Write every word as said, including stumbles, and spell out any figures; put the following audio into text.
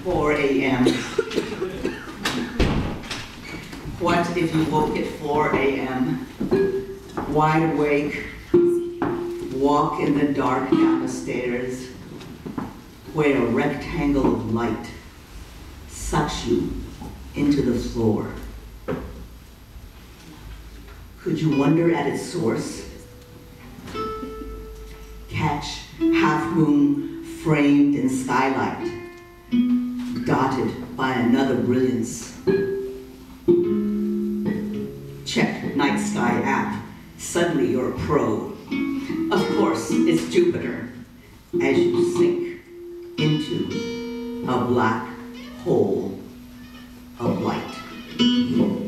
four A M What if you woke at four A M, wide awake, walk in the dark down the stairs, where a rectangle of light sucks you into the floor? Could you wonder at its source? Catch half-moon framed in skylight, dotted by another brilliance. Check night sky app, suddenly you're a pro. Of course, it's Jupiter, as you sink into a black hole of light.